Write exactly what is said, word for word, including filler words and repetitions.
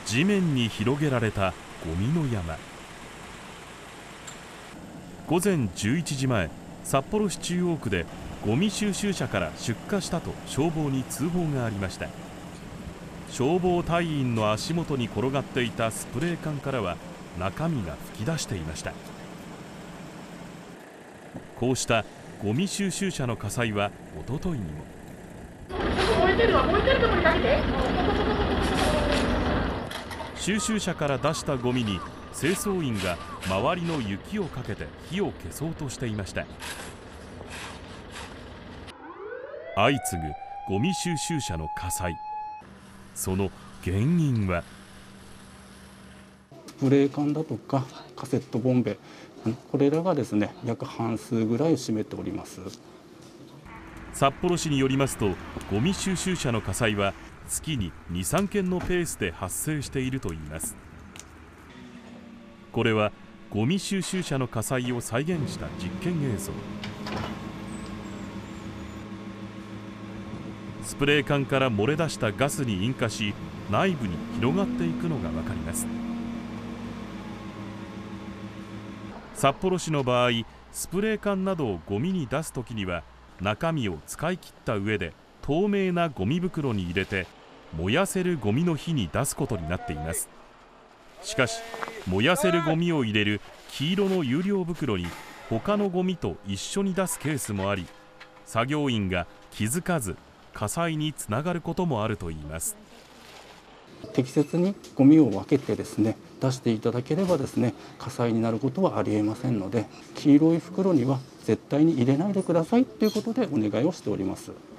地面に広げられたゴミの山。午前じゅういちじまえ、札幌市中央区でゴミ収集車から出火したと消防に通報がありました。消防隊員の足元に転がっていたスプレー缶からは中身が噴き出していました。こうしたゴミ収集車の火災はおとといにも。収集車から出したゴミに清掃員が周りの雪をかけて火を消そうとしていました。相次ぐゴミ収集車の火災、その原因は。 スプレー缶だとかカセットボンベ、これらがですね約半数ぐらいを占めております。 札幌市によりますと、ゴミ収集車の火災は月にに、さんけんのペースで発生しているといいます。これはゴミ収集車の火災を再現した実験映像。スプレー缶から漏れ出したガスに引火し、内部に広がっていくのが分かります。札幌市の場合、スプレー缶などをゴミに出すときには中身を使い切った上で透明なゴミ袋に入れて燃やせるゴミの日に出すことになっています。しかし、燃やせるゴミを入れる黄色の有料袋に他のゴミと一緒に出すケースもあり、作業員が気づかず火災につながることもあるといいます。 適切にゴミを分けてですね出していただければですね火災になることはありえませんので、黄色い袋には絶対に入れないでくださいということでお願いをしております。